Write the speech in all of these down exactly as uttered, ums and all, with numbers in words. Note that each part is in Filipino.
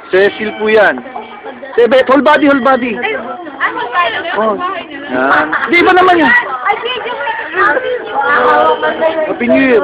Cecil po yan. Tebe, whole body, whole body. Oh. Yan. Di ba naman yan? Happy New Year.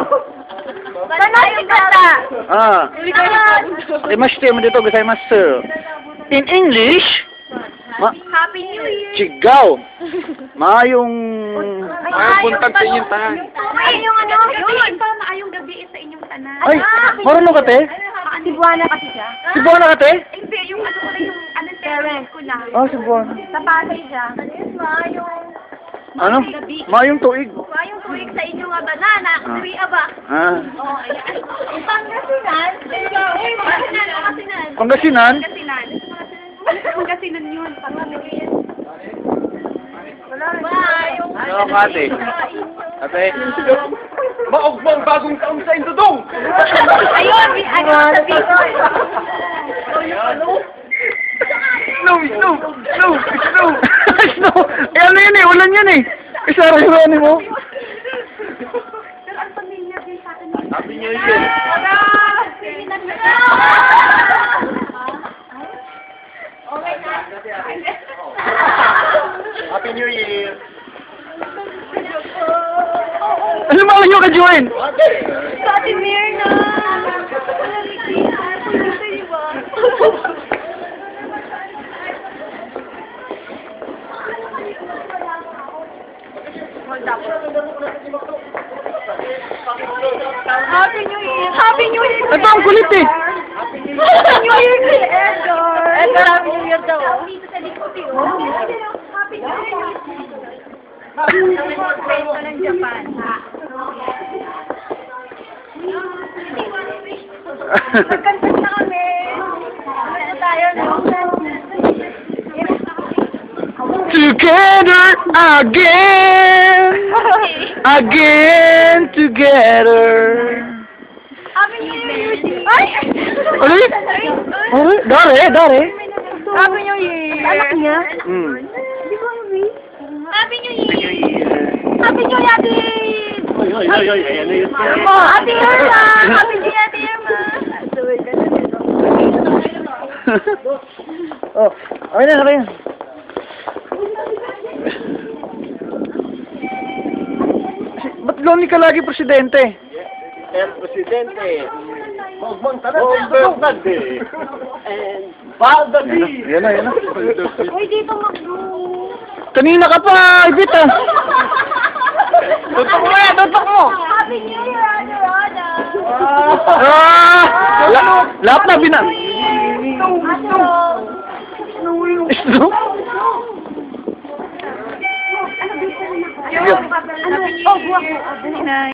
Ah. Namaste mo dito, gozaimasu. In English, ma Happy New Year! Chigaw. Maayong... Maayong buntag sa inyong tanan. Maayong ano? Yun! Maayong gabi sa inyong tanan. Ay, marunong ka, te? Cebuana kasi siya. Cebuana ka, te? Hindi, yung ano ko na yung ano parents ko lang. Ah, Cebuana. Sa Pasay siya. Maayong... Ano? Maayong tuig. Maayong tuwig sa inyong nga banana. Tuwi aba. Ah. Oo, ayan. Pangasinan? Uy, Pangasinan, Pangasinan. Pangasinan? Pangasinan. Pangasinan yun. Pangasinan. Bye! Ano ka, ate? Ate? Maugmang bagong taon sa Indodong! Ayun! Ano sa Bicol? Snow! Snow! Snow! Snow! Snow! Eh, ano yun eh? Ulan yan eh. Isara yung ano mo. Pero ang pamilya din sa akin. Happy New Year! Happy New Year! Ano mga nyo ka, Joen? Sa ating Mirna! Happy New Year! Happy New Year! Ito ang kulit eh. Happy New Year kay Edgar! Edgar, Happy New Year daw. Dito sa likod eh. Happy New Year! Happy New Year ng Japan. Nagkantas na kami. Ano tayo, no? Together again. Again together. Happy New Year! Ay! Ano yun? Ano? Dare, dare. Happy New Year! Anak niya? Hmm. Hindi ko alam eh. Happy New Year! Happy New Year, Ate! Ay, ay, ay, ay, ayan na yun. Oh, Ate Irma! Happy New Year, Ate Irma! Oh, okay na, okay na. Ba't lonely ka lagi, Presidente? El Presidente, Maugmang Tagde, and Baldabi! Yan na, yan na. Uy, dito mag-blue! Kanina ka pa, Ibit ah. Tutok mo eh, tutok mo. Happy New Year, Ate Rana! Ah! La lahat na bina... Ate Ron! Snow? Ano ba? Ano? Oh, buwak mo.